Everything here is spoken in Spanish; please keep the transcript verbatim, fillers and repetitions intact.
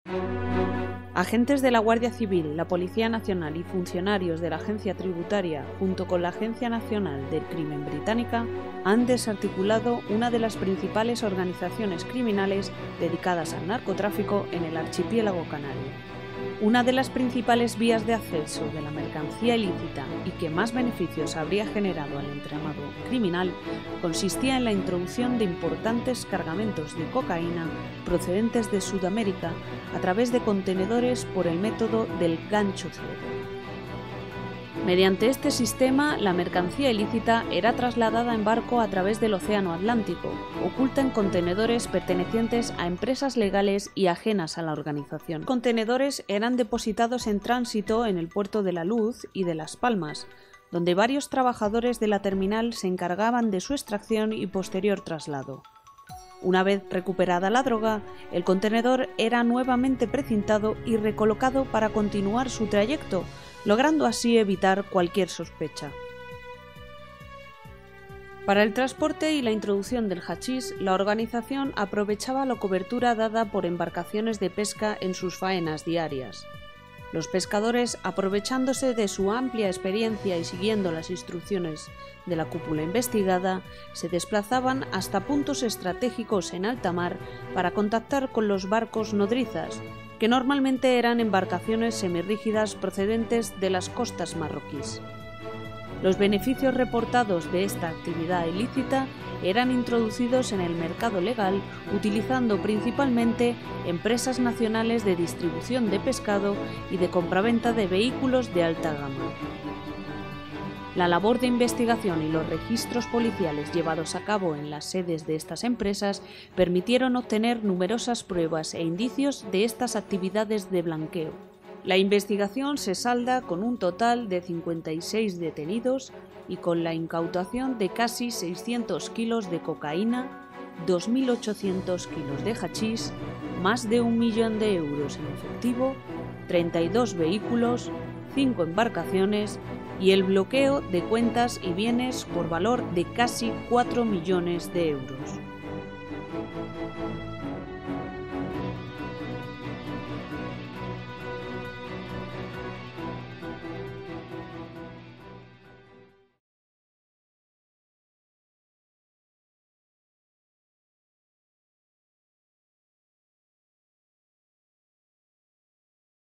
Agentes de la Guardia Civil, la Policía Nacional y funcionarios de la Agencia Tributaria, junto con la Agencia Nacional del Crimen británica, han desarticulado una de las principales organizaciones criminales dedicadas al narcotráfico en el archipiélago canario. Una de las principales vías de acceso de la mercancía ilícita y que más beneficios habría generado al entramado criminal consistía en la introducción de importantes cargamentos de cocaína procedentes de Sudamérica a través de contenedores por el método del gancho ciego. Mediante este sistema, la mercancía ilícita era trasladada en barco a través del Océano Atlántico, oculta en contenedores pertenecientes a empresas legales y ajenas a la organización. Los contenedores eran depositados en tránsito en el puerto de La Luz y de Las Palmas, donde varios trabajadores de la terminal se encargaban de su extracción y posterior traslado. Una vez recuperada la droga, el contenedor era nuevamente precintado y recolocado para continuar su trayecto, logrando así evitar cualquier sospecha. Para el transporte y la introducción del hachís, la organización aprovechaba la cobertura dada por embarcaciones de pesca en sus faenas diarias. Los pescadores, aprovechándose de su amplia experiencia y siguiendo las instrucciones de la cúpula investigada, se desplazaban hasta puntos estratégicos en alta mar para contactar con los barcos nodrizas, que normalmente eran embarcaciones semirrígidas procedentes de las costas marroquíes. Los beneficios reportados de esta actividad ilícita eran introducidos en el mercado legal utilizando principalmente empresas nacionales de distribución de pescado y de compraventa de vehículos de alta gama. La labor de investigación y los registros policiales llevados a cabo en las sedes de estas empresas permitieron obtener numerosas pruebas e indicios de estas actividades de blanqueo. La investigación se salda con un total de cincuenta y seis detenidos y con la incautación de casi seiscientos kilos de cocaína, dos mil ochocientos kilos de hachís, más de un millón de euros en efectivo, treinta y dos vehículos, cinco embarcaciones y el bloqueo de cuentas y bienes por valor de casi cuatro millones de euros.